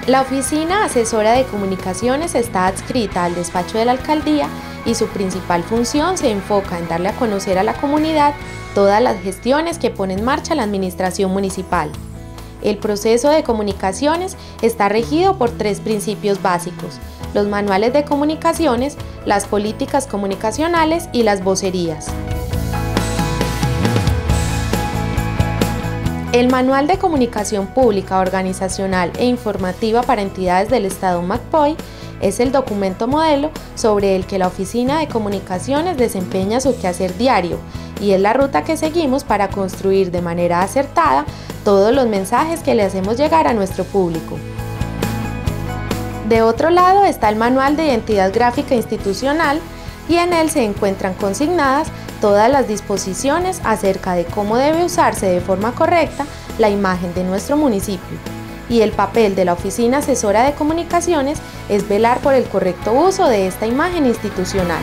La Oficina Asesora de Comunicaciones está adscrita al despacho de la Alcaldía y su principal función se enfoca en darle a conocer a la comunidad todas las gestiones que pone en marcha la Administración Municipal. El proceso de comunicaciones está regido por 3 principios básicos: los manuales de comunicaciones, las políticas comunicacionales y las vocerías. El Manual de Comunicación Pública, Organizacional e Informativa para entidades del Estado MACPOI es el documento modelo sobre el que la Oficina de Comunicaciones desempeña su quehacer diario y es la ruta que seguimos para construir de manera acertada todos los mensajes que le hacemos llegar a nuestro público. De otro lado está el Manual de Identidad Gráfica Institucional y en él se encuentran consignadas todas las disposiciones acerca de cómo debe usarse de forma correcta la imagen de nuestro municipio. Y el papel de la Oficina Asesora de Comunicaciones es velar por el correcto uso de esta imagen institucional.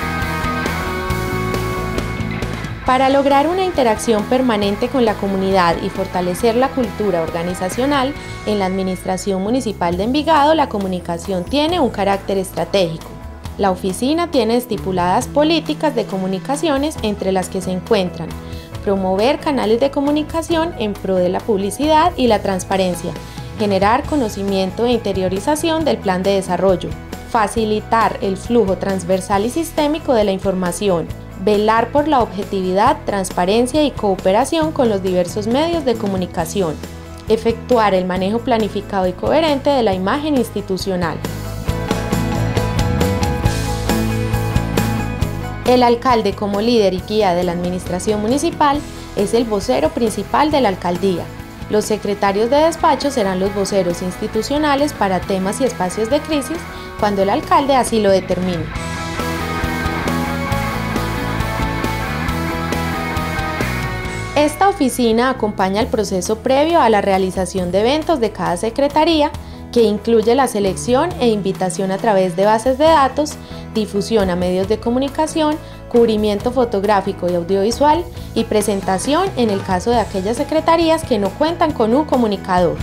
Para lograr una interacción permanente con la comunidad y fortalecer la cultura organizacional, en la Administración Municipal de Envigado la comunicación tiene un carácter estratégico. La oficina tiene estipuladas políticas de comunicaciones entre las que se encuentran promover canales de comunicación en pro de la publicidad y la transparencia, generar conocimiento e interiorización del plan de desarrollo, facilitar el flujo transversal y sistémico de la información, velar por la objetividad, transparencia y cooperación con los diversos medios de comunicación, efectuar el manejo planificado y coherente de la imagen institucional. El alcalde, como líder y guía de la administración municipal, es el vocero principal de la alcaldía. Los secretarios de despacho serán los voceros institucionales para temas y espacios de crisis cuando el alcalde así lo determine. Esta oficina acompaña el proceso previo a la realización de eventos de cada secretaría, que incluye la selección e invitación a través de bases de datos, difusión a medios de comunicación, cubrimiento fotográfico y audiovisual y presentación en el caso de aquellas secretarías que no cuentan con un comunicador.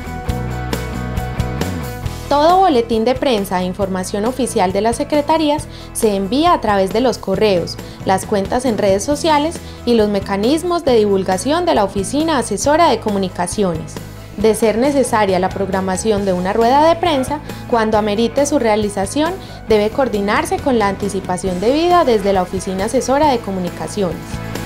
Todo boletín de prensa e información oficial de las secretarías se envía a través de los correos, las cuentas en redes sociales y los mecanismos de divulgación de la Oficina Asesora de Comunicaciones. De ser necesaria la programación de una rueda de prensa, cuando amerite su realización, debe coordinarse con la anticipación debida desde la Oficina Asesora de Comunicaciones.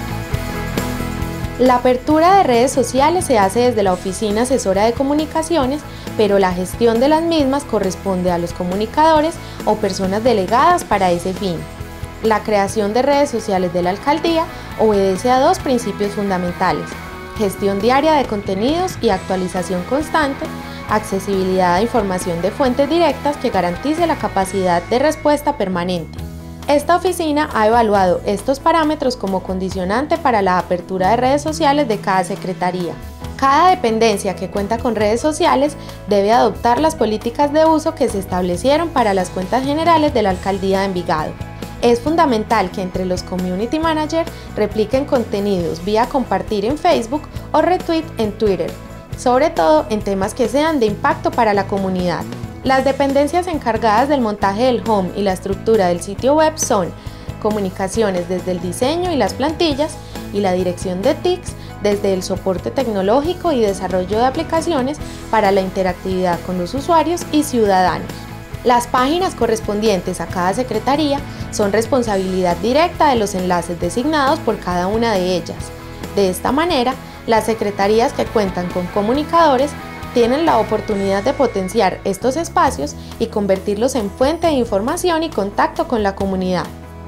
La apertura de redes sociales se hace desde la Oficina Asesora de Comunicaciones, pero la gestión de las mismas corresponde a los comunicadores o personas delegadas para ese fin. La creación de redes sociales de la alcaldía obedece a 2 principios fundamentales: gestión diaria de contenidos y actualización constante, accesibilidad a información de fuentes directas que garantice la capacidad de respuesta permanente. Esta oficina ha evaluado estos parámetros como condicionante para la apertura de redes sociales de cada secretaría. Cada dependencia que cuenta con redes sociales debe adoptar las políticas de uso que se establecieron para las cuentas generales de la Alcaldía de Envigado. Es fundamental que entre los Community Managers repliquen contenidos vía compartir en Facebook o retweet en Twitter, sobre todo en temas que sean de impacto para la comunidad. Las dependencias encargadas del montaje del home y la estructura del sitio web son comunicaciones desde el diseño y las plantillas y la dirección de TICs desde el soporte tecnológico y desarrollo de aplicaciones para la interactividad con los usuarios y ciudadanos. Las páginas correspondientes a cada secretaría son responsabilidad directa de los enlaces designados por cada una de ellas. De esta manera, las secretarías que cuentan con comunicadores tienen la oportunidad de potenciar estos espacios y convertirlos en fuente de información y contacto con la comunidad.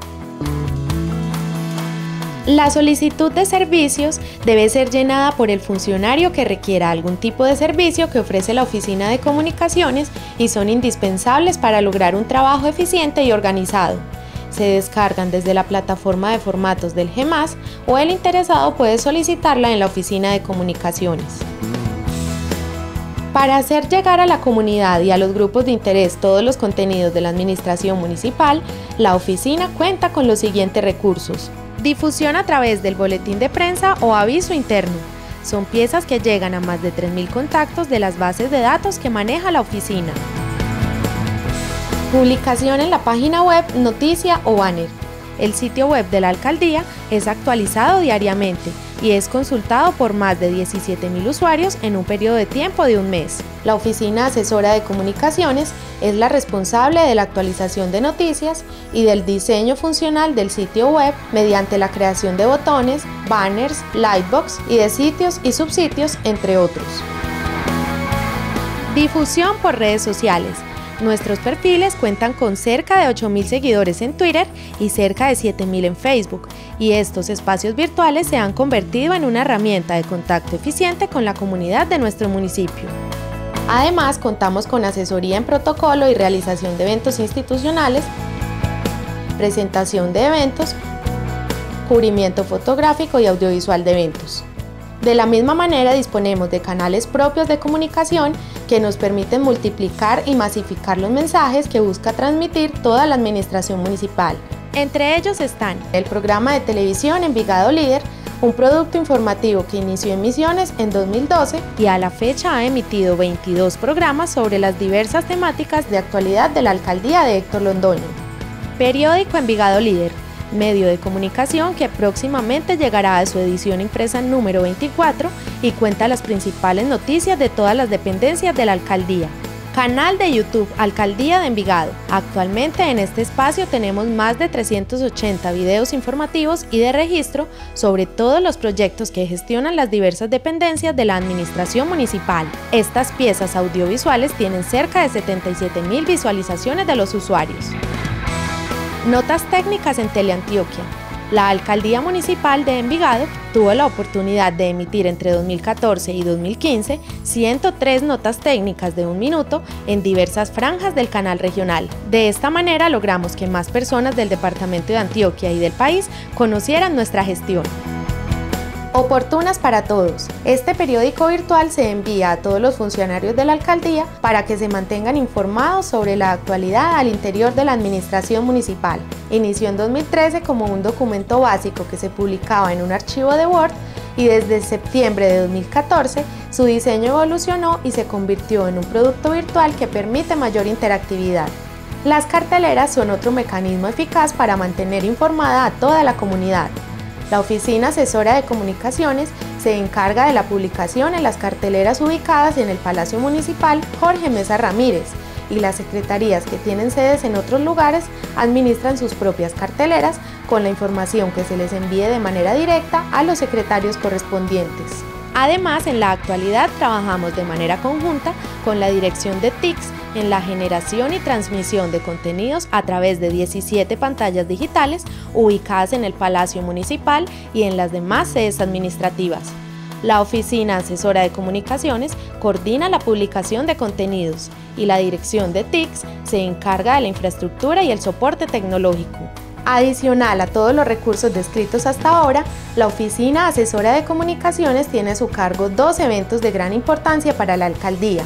La solicitud de servicios debe ser llenada por el funcionario que requiera algún tipo de servicio que ofrece la Oficina de Comunicaciones y son indispensables para lograr un trabajo eficiente y organizado. Se descargan desde la plataforma de formatos del GEMAS o el interesado puede solicitarla en la Oficina de Comunicaciones. Para hacer llegar a la comunidad y a los grupos de interés todos los contenidos de la Administración Municipal, la oficina cuenta con los siguientes recursos: difusión a través del boletín de prensa o aviso interno, Son piezas que llegan a más de 3.000 contactos de las bases de datos que maneja la oficina. Publicación en la página web, noticia o banner. El sitio web de la alcaldía es actualizado diariamente y es consultado por más de 17.000 usuarios en un periodo de tiempo de un mes. La Oficina Asesora de Comunicaciones es la responsable de la actualización de noticias y del diseño funcional del sitio web mediante la creación de botones, banners, lightbox y de sitios y subsitios, entre otros. Difusión por redes sociales. Nuestros perfiles cuentan con cerca de 8.000 seguidores en Twitter y cerca de 7.000 en Facebook, y estos espacios virtuales se han convertido en una herramienta de contacto eficiente con la comunidad de nuestro municipio. Además, contamos con asesoría en protocolo y realización de eventos institucionales, presentación de eventos, cubrimiento fotográfico y audiovisual de eventos. De la misma manera, disponemos de canales propios de comunicación que nos permiten multiplicar y masificar los mensajes que busca transmitir toda la administración municipal. Entre ellos están el programa de televisión Envigado Líder, un producto informativo que inició emisiones en 2012 y a la fecha ha emitido 22 programas sobre las diversas temáticas de actualidad de la alcaldía de Héctor Londoño. Periódico Envigado Líder, medio de comunicación que próximamente llegará a su edición impresa número 24 y cuenta las principales noticias de todas las dependencias de la alcaldía. Canal de YouTube Alcaldía de Envigado. Actualmente en este espacio tenemos más de 380 videos informativos y de registro sobre todos los proyectos que gestionan las diversas dependencias de la administración municipal. Estas piezas audiovisuales tienen cerca de 77.000 visualizaciones de los usuarios. Notas técnicas en Teleantioquia. La Alcaldía Municipal de Envigado tuvo la oportunidad de emitir entre 2014 y 2015 103 notas técnicas de 1 minuto en diversas franjas del canal regional. De esta manera logramos que más personas del departamento de Antioquia y del país conocieran nuestra gestión. Oportunas para todos. Este periódico virtual se envía a todos los funcionarios de la alcaldía para que se mantengan informados sobre la actualidad al interior de la administración municipal. Inició en 2013 como un documento básico que se publicaba en un archivo de Word y desde septiembre de 2014 su diseño evolucionó y se convirtió en un producto virtual que permite mayor interactividad. Las carteleras son otro mecanismo eficaz para mantener informada a toda la comunidad. La Oficina Asesora de Comunicaciones se encarga de la publicación en las carteleras ubicadas en el Palacio Municipal Jorge Mesa Ramírez y las secretarías que tienen sedes en otros lugares administran sus propias carteleras con la información que se les envíe de manera directa a los secretarios correspondientes. Además, en la actualidad trabajamos de manera conjunta con la dirección de TICS en la generación y transmisión de contenidos a través de 17 pantallas digitales ubicadas en el Palacio Municipal y en las demás sedes administrativas. La Oficina Asesora de Comunicaciones coordina la publicación de contenidos y la dirección de TICS se encarga de la infraestructura y el soporte tecnológico. Adicional a todos los recursos descritos hasta ahora, la Oficina Asesora de Comunicaciones tiene a su cargo 2 eventos de gran importancia para la alcaldía.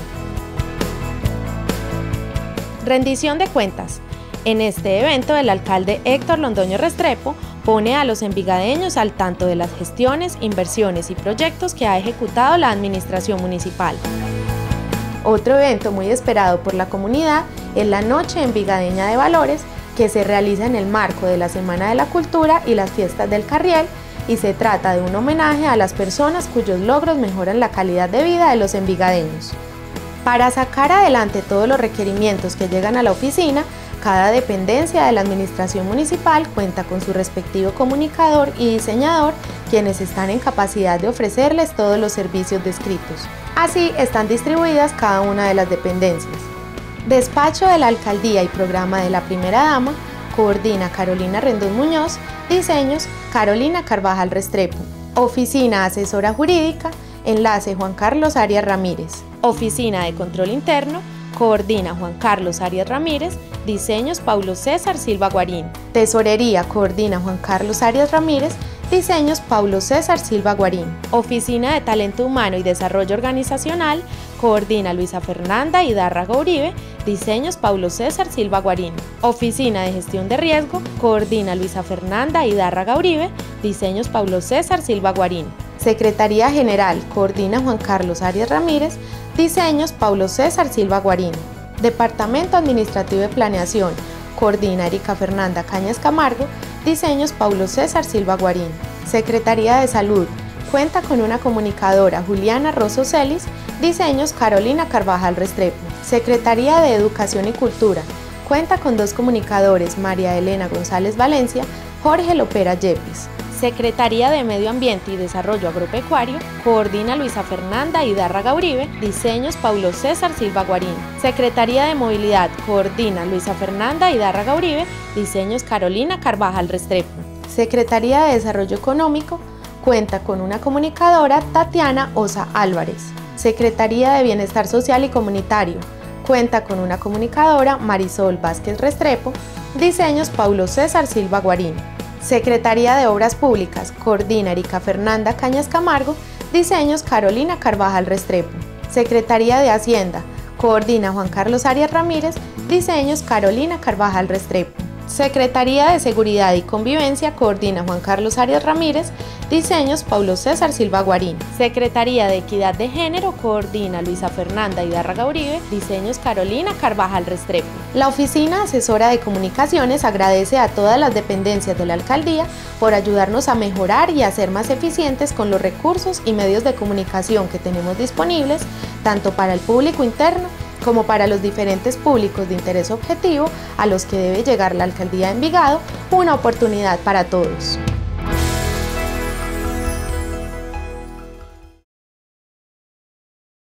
Rendición de cuentas. En este evento, el alcalde Héctor Londoño Restrepo pone a los envigadeños al tanto de las gestiones, inversiones y proyectos que ha ejecutado la administración municipal. Otro evento muy esperado por la comunidad es la Noche Envigadeña de Valores, que se realiza en el marco de la Semana de la Cultura y las Fiestas del Carriel, y se trata de un homenaje a las personas cuyos logros mejoran la calidad de vida de los envigadeños. Para sacar adelante todos los requerimientos que llegan a la oficina, cada dependencia de la administración municipal cuenta con su respectivo comunicador y diseñador, quienes están en capacidad de ofrecerles todos los servicios descritos. Así están distribuidas cada una de las dependencias. Despacho de la Alcaldía y Programa de la Primera Dama, coordina Carolina Rendón Muñoz. Diseños, Carolina Carvajal Restrepo. Oficina Asesora Jurídica, enlace Juan Carlos Arias Ramírez. Oficina de Control Interno, coordina Juan Carlos Arias Ramírez. Diseños, Paulo César Silva Guarín. Tesorería, coordina Juan Carlos Arias Ramírez. Diseños, Paulo César Silva Guarín. Oficina de Talento Humano y Desarrollo Organizacional, coordina Luisa Fernanda Hidárraga Uribe. Diseños, Paulo César Silva Guarín. Oficina de Gestión de Riesgo, coordina Luisa Fernanda Hidárraga Uribe. Diseños, Paulo César Silva Guarín. Secretaría General, coordina Juan Carlos Arias Ramírez. Diseños, Paulo César Silva Guarín. Departamento Administrativo de Planeación, coordina Erika Fernanda Cañas Camargo. Diseños, Paulo César Silva Guarín. Secretaría de Salud, cuenta con una comunicadora, Juliana Rosso Celis. Diseños, Carolina Carvajal Restrepo. Secretaría de Educación y Cultura, cuenta con 2 comunicadores, María Elena González Valencia, Jorge Lopera Yepes. Secretaría de Medio Ambiente y Desarrollo Agropecuario, coordina Luisa Fernanda Hidárraga Uribe. Diseños, Paulo César Silva Guarín. Secretaría de Movilidad, coordina Luisa Fernanda Hidárraga Uribe. Diseños, Carolina Carvajal Restrepo. Secretaría de Desarrollo Económico, cuenta con una comunicadora, Tatiana Osa Álvarez. Secretaría de Bienestar Social y Comunitario, cuenta con una comunicadora, Marisol Vázquez Restrepo. Diseños, Paulo César Silva Guarín. Secretaría de Obras Públicas, coordina Erika Fernanda Cañas Camargo. Diseños, Carolina Carvajal Restrepo. Secretaría de Hacienda, coordina Juan Carlos Arias Ramírez. Diseños, Carolina Carvajal Restrepo. Secretaría de Seguridad y Convivencia, coordina Juan Carlos Arias Ramírez. Diseños, Paulo César Silva Guarín. Secretaría de Equidad de Género, coordina Luisa Fernanda Hidárraga Uribe. Diseños, Carolina Carvajal Restrepo. La Oficina Asesora de Comunicaciones agradece a todas las dependencias de la Alcaldía por ayudarnos a mejorar y a ser más eficientes con los recursos y medios de comunicación que tenemos disponibles, tanto para el público interno como para los diferentes públicos de interés objetivo a los que debe llegar la Alcaldía de Envigado, una oportunidad para todos.